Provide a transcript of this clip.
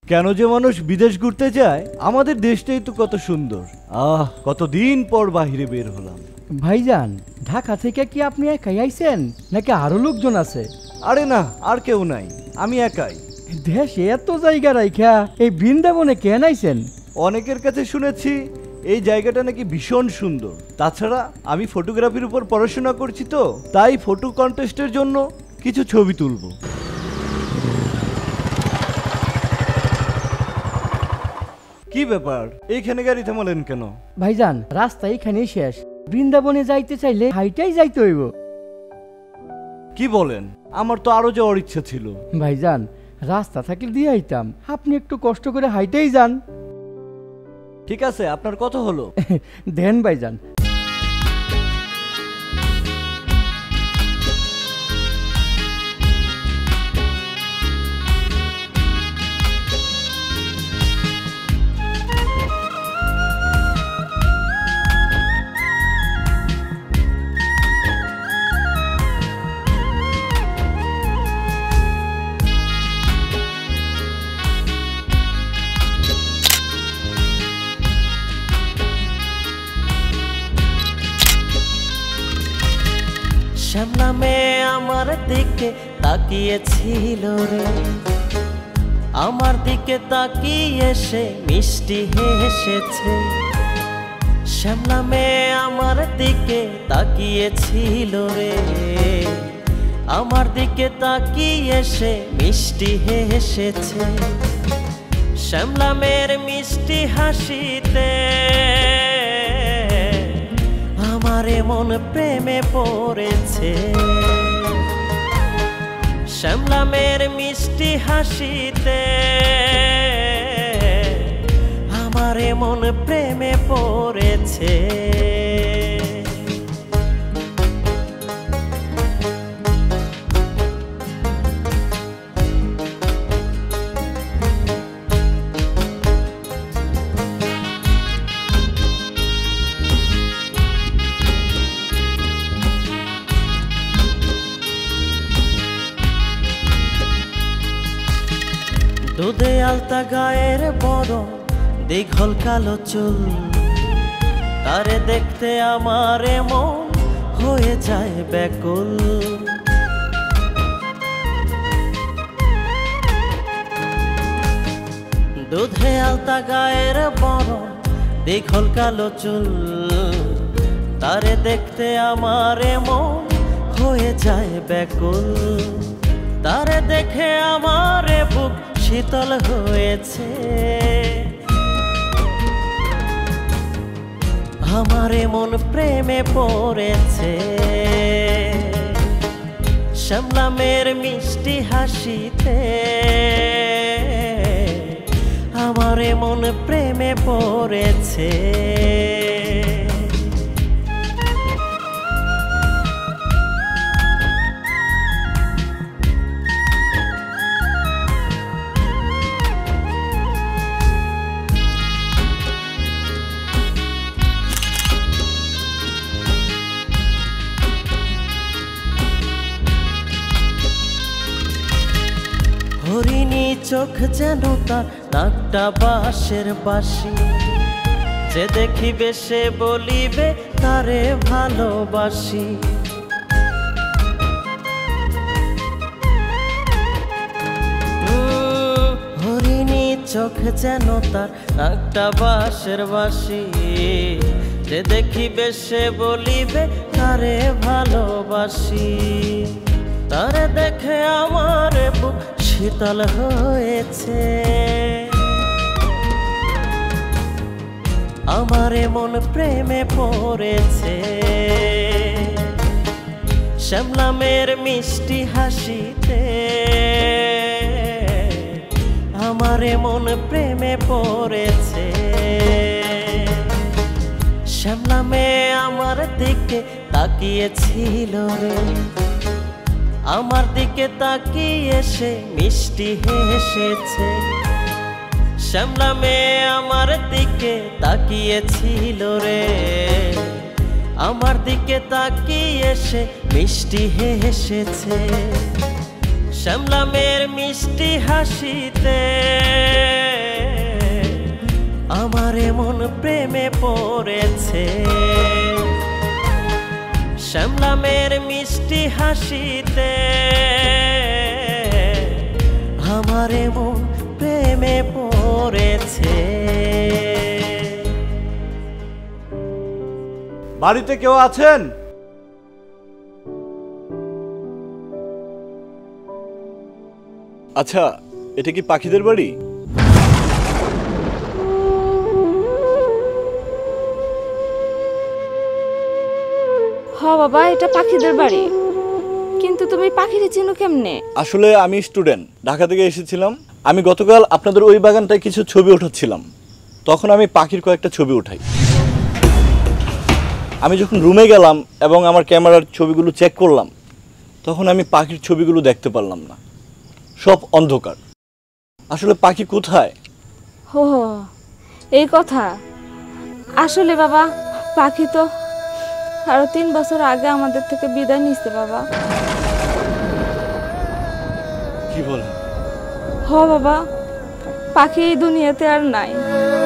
কেন যে মানুষ বিদেশ ঘুরতে যায়? আমাদের দেশটাই তো কত সুন্দর। কতদিন পর বাহিরে বের হলাম। ভাইজান, ঢাকা থেকে কি আপনি একাই আইছেন নাকি আরো লোকজন আছে? আরে না, আর কেউ নাই, আমি একাই। দেশে এত জায়গা রাইখা এই বৃন্দাবনে কেন আইছেন? অনেকের কাছে শুনেছি এই জায়গাটা নাকি ভীষণ সুন্দর। তাছাড়া আমি ফটোগ্রাফির উপর পড়াশোনা করছি, তো তাই ফটো কন্টেস্টের জন্য কিছু ছবি তুলব। কি ব্যাপার, এইখানে গাড়ি থামালেন কেন? ভাইজান, রাস্তা এখানেই শেষ। বৃন্দাবনে যাইতে চাইলে হাইটাই যাইতে হইব। কি বলেন? আমার তো আরো যাওয়ার ইচ্ছা ছিল। ভাইজান, রাস্তা থাকলে দিয়ে আইতাম, আপনি একটু কষ্ট করে হাইটাই যান। ঠিক আছে, আপনার কথা হলো। দেন ভাইজান। শ্যামলা মেয়ে আমার দিকে তাকিয়েছিল রে, আমার দিকে তাকিয়ে সে মিষ্টি হেসেছে। শ্যামলা মেয়ে আমার দিকে তাকিয়েছিল রে, আমার দিকে তাকিয়ে সে মিষ্টি হেসেছে। শ্যামলা মেয়ের মিষ্টি হাসিতে আমারে মন প্রেমে পড়েছে। শ্যামলা মেয়ের মিষ্টি হাসিতে আমারে মন প্রেমে পড়েছে। দুধে আলতা গায়ের বড় দীঘল কালো চুল, তারে দেখতে আমার মন হয়ে যায় ব্যাকুল। দুধে আলতা গায়ের বড় দীঘল কালো চুল, তারে দেখতে আমার মন হয়ে যায় ব্যাকুল। তারে দেখে আমার বুক শীতল হয়েছে, আমারে মন প্রেমে পড়েছে। শ্যামলা মেয়ের মিষ্টি হাসিতে আমারে মন প্রেমে পড়েছে। হরিণী চোখ যেন তার নাকটা বাঁশের বাঁশি, যে দেখিবে সে বলিবে তারে ভালোবাসি। হরিণী চোখ যেন তার নাকটা বাঁশের বাঁশি, যে দেখিবে সে বলিবে তারে ভালোবাসি। তারে দেখে আমার বুক শীতল হয়েছে, আমারে মন প্রেমে পড়েছে। শ্যামলা মেয়ের মিষ্টি হাসিতে আমারে মন প্রেমে পড়েছে। শ্যামলা মেয়ে আমার দিকে তাকিয়েছিল রে, আমার দিকে তাকিয়ে সে মিষ্টি হেসেছে। শ্যামলা মেয়ে আমার দিকে তাকিয়েছিল রে, আমার দিকে তাকিয়ে সে মিষ্টি হেসেছে। শ্যামলা মেয়ের মিষ্টি হাসিতে গ্রামের মিষ্টি হাসিতে আমার মন প্রেমে পড়েছে। বাড়িতে কেউ আছেন? আচ্ছা, এটা কি পাখিদের বাড়ি? হ বাবা, এটা পাখিদের বাড়ি, কিন্তু তুমি পাখিরে চিনো কেমনে? আসলে আমি স্টুডেন্ট, ঢাকা থেকে এসেছিলাম। আমি গতকাল আপনাদের ওই বাগানটায় কিছু ছবি উঠাচ্ছিলাম, তখন আমি পাখির কয়েকটা ছবি উঠাই। আমি যখন রুমে গেলাম এবং আমার ক্যামেরার ছবিগুলো চেক করলাম, তখন আমি পাখির ছবিগুলো দেখতে পারলাম না, সব অন্ধকার। আসলে পাখি কোথায়? হো হো, এই কথা। আসলে বাবা, পাখি তো আরো 3 বছর আগে আমাদের থেকে বিদায় নিচ্ছে বাবা। কি বলেন? হ বাবা, পাখি এই দুনিয়াতে আর নাই।